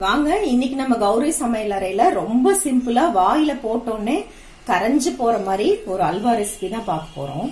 வாங்க இன்னைக்கு நம்ம கௌரி சமையலறையில ரொம்ப சிம்பிளா வாயில போட்டோன்னே கரைஞ்சு போற மாதிரி ஒரு அல்வா ரெசிபி தான் பார்க்க போறோம்.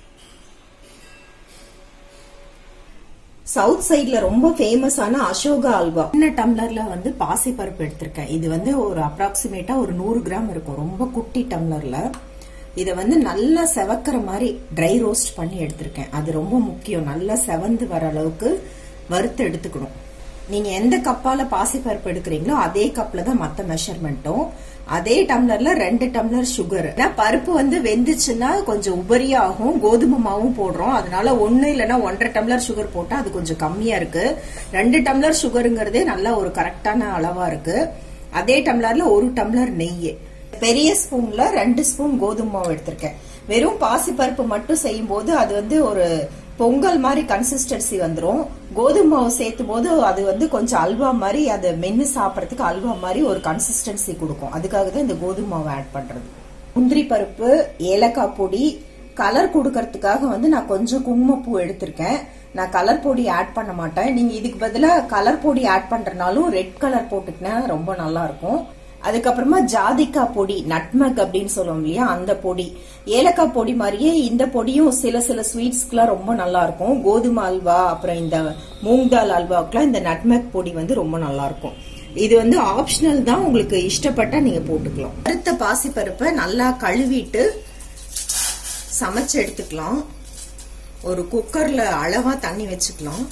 சவுத் சைட்ல ரொம்ப ஃபேமஸான அசோகா அல்வா. சின்ன டம்ளர்ல வந்து பாசி பருப்பு எடுத்திருக்கேன். இது வந்து ஒரு அப்ராக்சிமேட்டா ஒரு 100 கிராம் இருக்கும். ரொம்ப குட்டி டம்ளர்ல. இத வந்து நல்லா செவக்கிற மாதிரி ட்ரை ரோஸ்ட் பண்ணி எடுத்திருக்கேன். அது ரொம்ப முக்கியம். நல்லா செவந்து வர அளவுக்கு வறுத்து எடுத்துக்கணும். நீங்க எந்த கப்பால பாசி பருப்பு எடுக்கிறீங்களோ அதே கப்ல தான் மத்த மெஷர்மெண்ட்டும். அதே டம்ளர்ல 2 டம்ளர் சுகர். பருப்பு வந்து வெந்துச்சுன்னா கொஞ்சம் உபரியா ஆகும். கோதுமை மாவும் போடுறோம். அதனால 1 இல்லைன்னா 1.5 டம்ளர் சுகர் போட்டா அது கொஞ்சம் கம்மியா இருக்கு. 2 டம்ளர் சுகருங்கிறதே நல்ல ஒரு கரெக்டான அளவா இருக்கு. அதே டம்ளர்ல 1 டம்ளர் நெய். பெரிய ஸ்பூன்ல 2 ஸ்பூன் கோதுமை மாவு எடுத்திருக்கேன். வெறும் பாசி பருப்பு மட்டும் செய்யும் போது அது வந்து ஒரு பொங்கல் மாதிரி கன்சிஸ்டன்சி வந்துரும். கோதுமை மாவு சேர்த்தும் போது அது வந்து கொஞ்சம் அல்வா மாதிரி, அதை மென்னு சாப்பிடறதுக்கு அல்வா மாதிரி ஒரு கன்சிஸ்டன்சி கொடுக்கும். அதுக்காக தான் இந்த கோதுமை மாவு ஆட் பண்றது. முந்திரி பருப்பு, ஏலக்காய் பொடி, கலர் கொடுக்கறதுக்காக வந்து நான் கொஞ்சம் குங்குமப்பூ எடுத்திருக்கேன். நான் கலர் பொடி ஆட் பண்ண மாட்டேன். நீங்க இதுக்கு பதிலா கலர் பொடி ஆட் பண்றதுனாலும் ரெட் கலர் போட்டுக்கினா ரொம்ப நல்லா இருக்கும். அதுக்கப்புறமா ஜாதிக்காய் பொடி, நட்மெக் அப்படின்னு சொல்லுவோம் இல்லையா, அந்த பொடி. ஏலக்காய் பொடி மாதிரியே இந்த பொடியும் சில ஸ்வீட்ஸ்க்குலாம் ரொம்ப நல்லா இருக்கும். கோதுமை அல்வா, அப்புறம் இந்த மூங் தால் அல்வாவுக்குலாம் இந்த நட்மெக் பொடி வந்து ரொம்ப நல்லா இருக்கும். இது வந்து ஆப்ஷனல் தான், உங்களுக்கு இஷ்டப்பட்டா நீங்க போட்டுக்கலாம். வறுத்த பாசி பருப்பை நல்லா கழுவிட்டு சமைச்சு எடுத்துக்கலாம். ஒரு குக்கர்ல அளவா தண்ணி வச்சுக்கலாம்.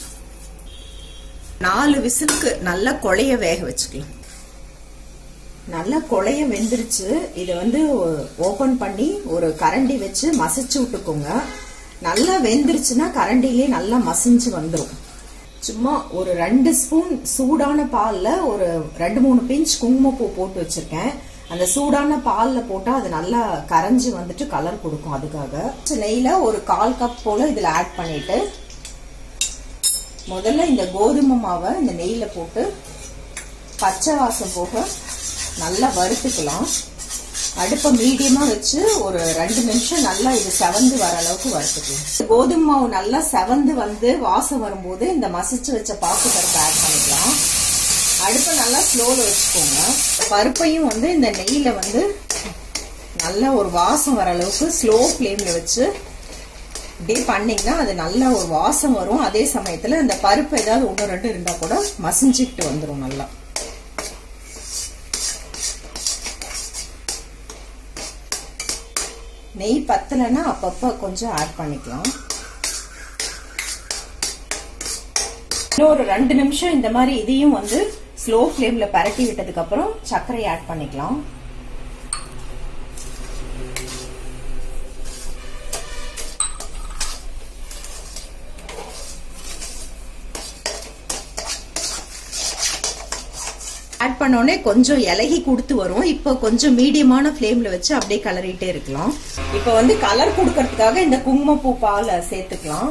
4 விசிலுக்கு நல்லா கொழைய வேக வச்சுக்கலாம். நல்லா கொழைய வெந்துருச்சு. இதை வந்து ஓபன் பண்ணி ஒரு கரண்டி வச்சு மசிச்சு விட்டுக்கோங்க. நல்லா வெந்துருச்சுன்னா கரண்டிலே நல்லா மசிஞ்சு வந்துடும். சும்மா ஒரு 2 ஸ்பூன் சூடான பால்ல ஒரு 2-3 பிஞ்ச் குங்குமப்பூ போட்டு வச்சிருக்கேன். அந்த சூடான பால்ல போட்டா அது நல்லா கரைஞ்சு வந்துட்டு கலர் கொடுக்கும். அதுக்காக நெய்ல ஒரு 1/4 கப் போல இதுல ஆட் பண்ணிட்டு முதல்ல இந்த கோதுமை மாவை இந்த நெய்ல போட்டு பச்சை வாசம் போக நல்லா வறுத்துக்கலாம். அடுப்பை மீடியமா வச்சு ஒரு 2 நிமிஷம் நல்லா இது செவந்து வர அளவுக்கு வறுத்துக்கலாம். கோதுமை மாவு நல்லா செவந்து வந்து வாசம் வரும்போது இந்த மசிச்சு வச்ச பாசி பருப்பு ஆட் பண்ணிக்கலாம். அடுப்பை நல்லா ஸ்லோல வச்சுக்கோங்க. பருப்பையும் வந்து இந்த நெய்ல வந்து நல்லா ஒரு வாசம் வர அளவுக்கு ஸ்லோ ஃபிளேம்ல வச்சு இப்படியே பண்ணீங்கன்னா அது நல்ல ஒரு வாசம் வரும். அதே சமயத்துல இந்த பருப்பு ஏதாவது 1-2 இருந்தா கூட மசிஞ்சுக்கிட்டு வந்துடும் நல்லா. நெய் பத்தலைன்னா அப்பப்ப கொஞ்சம் ஆட் பண்ணிக்கலாம். இன்னொரு 2 நிமிஷம் இந்த மாதிரி இதையும் வந்து ஸ்லோ ஃபிளேம்ல பரட்டி விட்டதுக்கு அப்புறம் சர்க்கரை ஆட் பண்ணிக்கலாம். ஆட் பண்ணோடனே கொஞ்சம் இலகி கொடுத்து வரும். இப்போ கொஞ்சம் மீடியமான ஃபிளேம்ல வச்சு அப்படியே கலரிட்டே இருக்கலாம். இப்போ வந்து கலர் கொடுக்கறதுக்காக இந்த குங்குமப்பூ பாலை சேர்த்துக்கலாம்.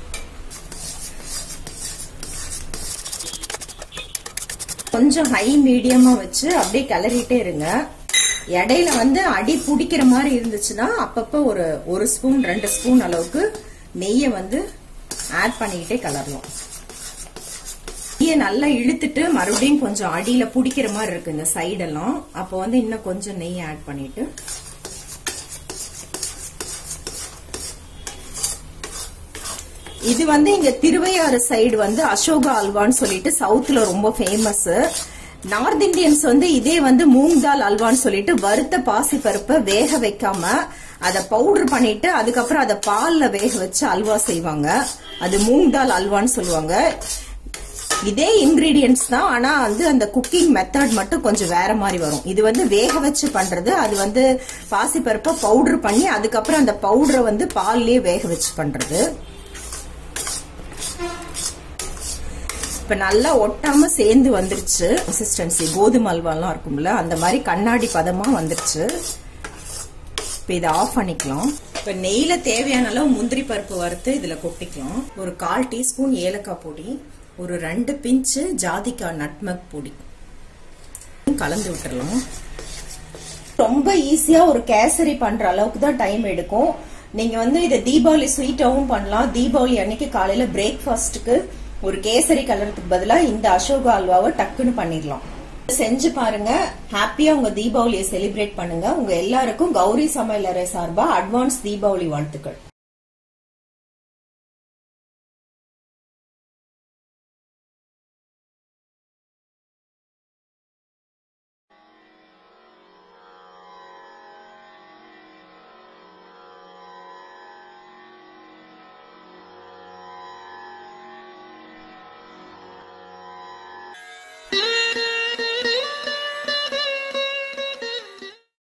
கொஞ்சம் ஹை மீடியமா வச்சு அப்படியே கலரிட்டே இருங்க. இடையில வந்து அடி பிடிக்கிற மாதிரி இருந்துச்சுன்னா அப்பப்ப ஒரு 1 ஸ்பூன் 2 ஸ்பூன் அளவுக்கு நெய்யை வந்து ஆட் பண்ணிக்கிட்டே கலரலாம். நெய்யை நல்லா இழுத்துட்டு மறுபடியும் கொஞ்சம் அடியில பிடிக்கிற மாதிரி இருக்கு இந்த சைடெல்லாம். அப்போ வந்து இன்னும் கொஞ்சம் நெய் ஆட் பண்ணிட்டு இது வந்து இங்க திருவையாறு சைடு வந்து அசோகா அல்வான்னு சொல்லிட்டு சவுத்ல ரொம்ப ஃபேமஸ். நார்த் இந்தியன்ஸ் வந்து இதே வந்து மூங் தால் அல்வான்னு சொல்லிட்டு வறுத்த பாசி பருப்பை வேக வைக்காம அதை பவுடர் பண்ணிட்டு அதுக்கப்புறம் அதை பால்ல வேக வச்சு அல்வா செய்வாங்க. அது மூங் தால் அல்வான்னு சொல்லுவாங்க. இதே இன்கிரீடியன்ஸ் தான், ஆனா வந்து அந்த குக்கிங் மெத்தட் மட்டும் கொஞ்சம் வேற மாதிரி வரும். இது வந்து வேக வச்சு பண்றது, அது வந்து பாசி பருப்பை பவுடர் பண்ணி அதுக்கப்புறம் அந்த பவுடரை வந்து பால்லயே வேக வச்சு பண்றது. இப்ப நல்லா ஒட்டாம சேர்ந்து வந்துருச்சு. கன்சிஸ்டன்சி கோதுமை அல்வாலாம் இருக்கும்ல அந்த மாதிரி கண்ணாடி பதமா வந்துருச்சு. இப்ப இதை ஆஃப் பண்ணிக்கலாம். இப்ப நெய்ல தேவையான அளவு முந்திரி பருப்பு வறுத்து இதுல கொட்டிக்கலாம். ஒரு 1/4 டீஸ்பூன் ஏலக்காய் பொடி, ஒரு 2 பிஞ்சு ஜாதிக்காய் நட்மெக் பொடி கலந்து விட்டுறலாம். ரொம்ப ஈஸியா ஒரு கேசரி பண்ற அளவுக்கு தான் டைம் எடுக்கும். நீங்க வந்து இதை தீபாவளி ஸ்வீட்டாவும் பண்ணலாம். தீபாவளி அன்னைக்கு காலையில பிரேக்ஃபாஸ்ட்டுக்கு ஒரு கேசரி கலர்றதுக்கு பதிலா இந்த அசோகா அல்வாவை டக்குன்னு பண்ணிடலாம். செஞ்சு பாருங்க. ஹாப்பியா உங்க தீபாவளியை செலிப்ரேட் பண்ணுங்க. உங்க எல்லாருக்கும் கௌரி சமையலறை சார்பா அட்வான்ஸ் தீபாவளி வாழ்த்துக்கள்.